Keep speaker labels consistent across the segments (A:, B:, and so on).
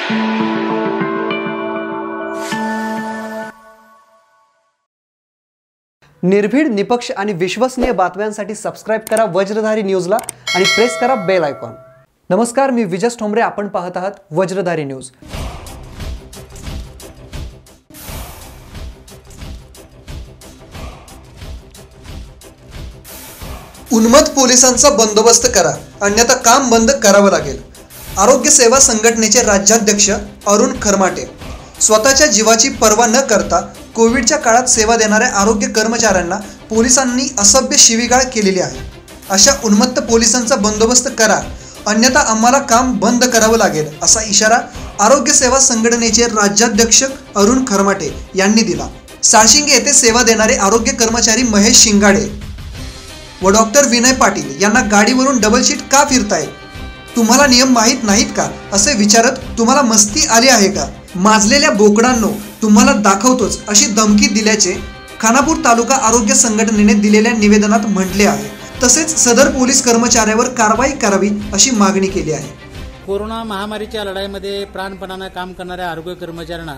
A: निर्भीड, निपक्ष आणि विश्वसनीय बातम्यांसाठी सबस्क्राइब करा वज्रधारी न्यूजला आणि प्रेस करा बेल आयकॉन। नमस्कार, मी विजय ठोंबरे, आपण पाहत आहात वज्रधारी न्यूज।
B: उन्मत्त पोलिसांचा बंदोबस्त करा, अन्यथा काम बंद करावं लागेल। आरोग्य सेवा संघटनेचे राज्याध्यक्ष अरुण खरमाटे स्वतःच्या जीवाची पर्वा न करता कोविडच्या काळात सेवा देणाऱ्या आरोग्य कर्मचाऱ्यांना पोलिसांनी असभ्य शिवीगाळ केलेली आहे। अशा उन्मत्त पोलिसांचा बंदोबस्त करा, अन्यथा आम्हाला काम बंद करावं लागेल, असा इशारा आरोग्य सेवा संघटनेचे राज्याध्यक्ष अरुण खरमाटे यांनी दिला। साळशिंगे येथे सेवा देणारे आरोग्य कर्मचारी महेश शिंगाडे व डॉक्टर विनय पाटील यांना गाडीवरून डबल शीट का फिरताय? तुम्हाला नियम माहीत नाहीत का? असे विचारत तुम्हाला मस्ती आली आहे का? माजलेल्या बोकडांनो, तुम्हाला दाखवतोच, अशी धमकी दिल्याचे खानापूर तालुका आरोग्य संघटनेने दिलेल्या निवेदनात म्हटले आहे। तसेच सदर पोलीस कर्मचाऱ्यावर कारवाई करावी अशी मागणी केली आहे।
C: कोरोना महामारीच्या लढाईमध्ये प्राणपणाने काम करणाऱ्या आरोग्य कर्मचाऱ्यांना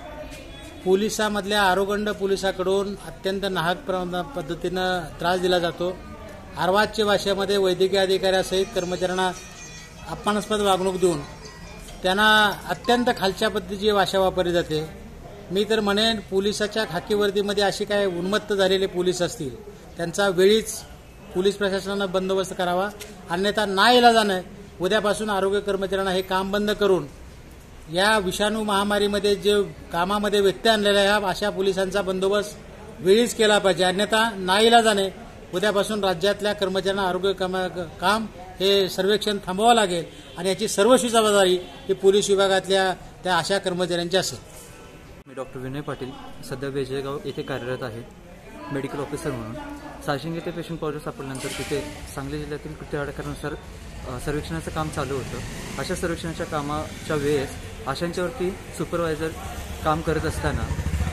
C: पोलिसांमधल्या आरोगंड पोलिसांकडून अत्यंत नाहक पद्धतीनं त्रास दिला जातो। अर्वाच्य भाषेमध्ये वैद्यकीय अधिकाऱ्यासहित कर्मचाऱ्यांना अपमानास्पद वागणूक देऊन त्यांना अत्यंत खालच्या पद्धतीची भाषा वापरली जाते। मी तर म्हणेन, पोलिसाच्या खाकी वर्दीमध्ये अशी काय उन्मत्त झालेले पोलीस असतील, त्यांचा वेळीच पोलीस प्रशासनानं बंदोबस्त करावा, अन्यथा नाईलाजाने उद्यापासून आरोग्य कर्मचाऱ्यांना हे काम बंद करून या विषाणू महामारीमध्ये जे कामामध्ये व्यत्यय आणलेला आहे अशा पोलिसांचा बंदोबस्त वेळीच केला पाहिजे, अन्यथा नाईलाजाने उद्यापासून राज्यातल्या कर्मचाऱ्यांना आरोग्य काम हे सर्वेक्षण थांबवावं लागेल आणि याची सर्वस्वी जबाबदारी ही पोलीस विभागातल्या त्या अशा कर्मचाऱ्यांची असेल।
D: मी डॉक्टर विनय पाटील सध्या वेजळगाव येथे कार्यरत आहे, मेडिकल ऑफिसर म्हणून। साळशिंगे येथे पेशंट पॉझिटिव्ह सापडल्यानंतर तिथे सांगली जिल्ह्यातील कृती आराखड्यानुसार सर्वेक्षणाचं काम चालू होतं। अशा सर्वेक्षणाच्या कामाच्या वेळेस आशांच्यावरती सुपरवायझर काम करत असताना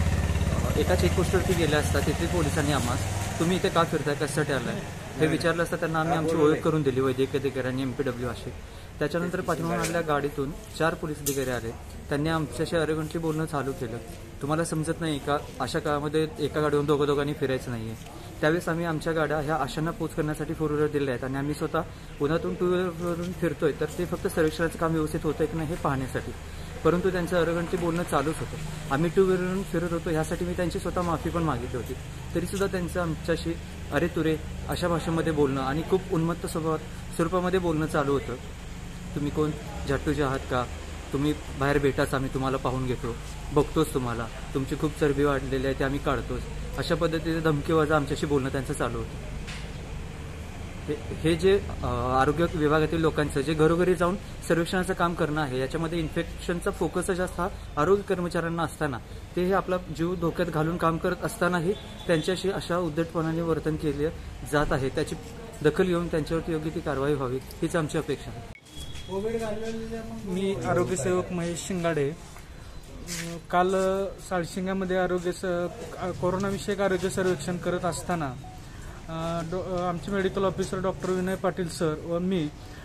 D: एका चेकपोस्टवरती गेल्या असता तिथे पोलिसांनी आम्हाला तुम्ही इथे का फिरताय, कशासाठी आलाय हे विचारलं असता त्यांना आम्ही आमची ओळख करून दिली, वैद्यकीय अधिकाऱ्यांनी MPW असे। त्याच्यानंतर पाठीमागून आलेल्या गाडीतून 4 पोलीस अधिकारी आले, त्यांनी आमच्याशी अरेगंटली बोलणं चालू केलं। तुम्हाला समजत नाही का, अशा काळामध्ये एका गाडीवरून दोघांनी फिरायचं नाहीये। त्यावेळेस आम्ही आमच्या गाड्या ह्या आशांना पोच करण्यासाठी 4 व्हीलर दिल्या आहेत आणि आम्ही स्वतः उन्हातून 2 व्हीलरवरून फिरतोय, तर ते फक्त सर्वेक्षणाचं काम व्यवस्थित होतंय की नाही हे पाहण्यासाठी। परंतु त्यांचं अरेगंटली बोलणं चालूच होतं। आम्ही 2 व्हीलरवरून फिरत होतो, ह्यासाठी मी त्यांची स्वतः माफी पण मागितली होती, तरीसुद्धा त्यांचं आमच्याशी अरे तुरे अशा भाषेमध्ये बोलणं आणि खूप उन्मत्त स्वरूपामध्ये बोलणं चालू होतं। तुम्ही कोण, झाटूचे आहात का? तुम्ही बाहेर भेटाच, आम्ही तुम्हाला पाहून घेतो, बघतोच तुम्हाला, तुमची खूप चरबी वाढलेली आहे ते आम्ही काढतोच, अशा पद्धतीने धमकीवजा आमच्याशी बोलणं त्यांचं चालू होतं। हे जे आरोग्य विभागातील लोकांचं जे घरोघरी जाऊन सर्वेक्षणाचं काम करणं आहे, याच्यामध्ये इन्फेक्शनचा फोकस जास्त हा आरोग्य कर्मचाऱ्यांना असताना ते हे आपला जीव धोक्यात घालून काम करत असतानाही त्यांच्याशी अशा उद्धटपणाने वर्तन केले जात आहे। त्याची दखल घेऊन त्यांच्यावरती योग्य ती कारवाई व्हावी हीच आमची अपेक्षा आहे।
E: मी आरोग्यसेवक महेश शिंगाडे काल साळशिंग्यामध्ये कोरोनाविषयक आरोग्य सर्वेक्षण करत असताना आमचे medical officer doctor Vinay Patil sir व मी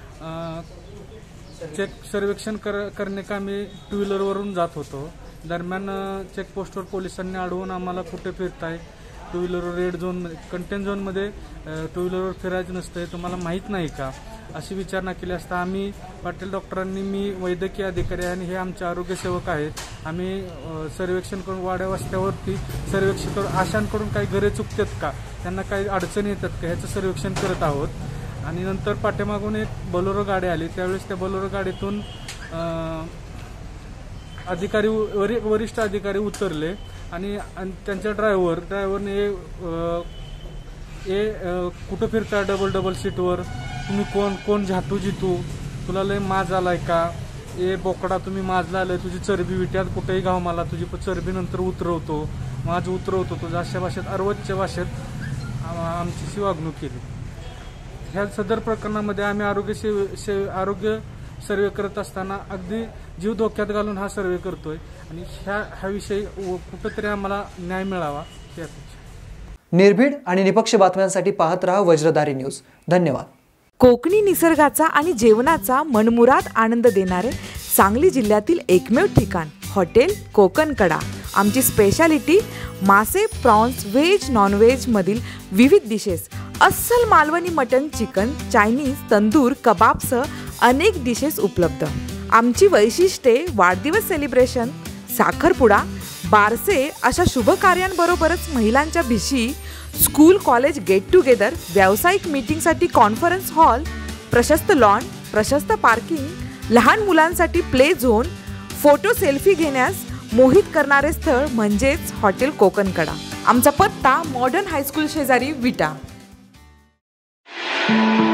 E: चेक सर्वेक्षण करण्याकामी 2 व्हीलरवरून जात होतो। दरम्यान चेकपोस्टवर पोलिसांनी अडवून आम्हाला कुठे फिरताय, 2 व्हीलरवर रेड झोन कंटेन झोनमध्ये 2 व्हीलरवर फिरायचं नसतंय, तुम्हाला माहीत नाही का, अशी विचारणा केली असता आम्ही पाटील डॉक्टरांनी, मी वैद्यकीय अधिकारी आणि हे आमचे आरोग्यसेवक आहेत, आम्ही सर्वेक्षण करून वाड्या वस्त्यावरती सर्वेक्षण करून आशांकडून काही घरे चुकतात का, त्यांना काही अडचणी येतात का, ह्याचं सर्वेक्षण करत आहोत। आणि नंतर पाठीमागून एक बोलेरो गाडी आली, त्यावेळेस त्या बोलेरो गाडीतून वरिष्ठ अधिकारी उतरले आणि त्यांच्या ड्रायव्हरने कुठं फिरता डबल सीटवर, तुम्ही कोण झाटू जितू, तुला लय माज आलाय का, बोकडा तुम्ही माजला आलाय, तुझी चरबी विट्यात कुठेही गाव, मला तुझी चरबी नंतर उतरवतो, माज उतरवतो तुझं, अशा भाषेत अर्वच्य भाषेत आमची वागणूक केली। ह्या सदर प्रकरणामध्ये आम्ही आरोग्य सर्वे करत असताना अगदी जीव धोक्यात घालून हा सर्वे करतोय आणि ह्या विषयी कुठेतरी आम्हाला न्याय मिळावा ही अपेक्षा।
A: निर्भीड आणि निपक्ष बातम्यांसाठी पाहत रहा वज्रधारी न्यूज। धन्यवाद।
F: कोकणी निसर्गाचा आणि जेवणाचा मनमुराद आनंद देणारे सांगली जिल्ह्यातील एकमेव ठिकाण हॉटेल कोकणकडा. आमची स्पेशालिटी मासे, प्रॉन्स, व्हेज नॉनव्हेज मधील विविध डिशेस, अस्सल Malvani mutton, chicken, Chinese, tandoor, कबाबसह अनेक डिशेस उपलब्ध. आमची वैशिष्ट्ये वाढदिवस सेलिब्रेशन, साखरपुडा, बारसे अशा शुभ कार्यांबरोबरच महिलांच्या भिशी, स्कूल कॉलेज गेट टुगेदर, व्यावसायिक मीटिंगसाठी कॉन्फरन्स हॉल, प्रशस्त लॉन, प्रशस्त पार्किंग, लहान मुलांसाठी प्ले झोन, फोटो सेल्फी घेण्यास मोहित करणारे स्थळ म्हणजेच हॉटेल कोकणकडा. आमचा पत्ता मॉडर्न हायस्कूल शेजारी विटा.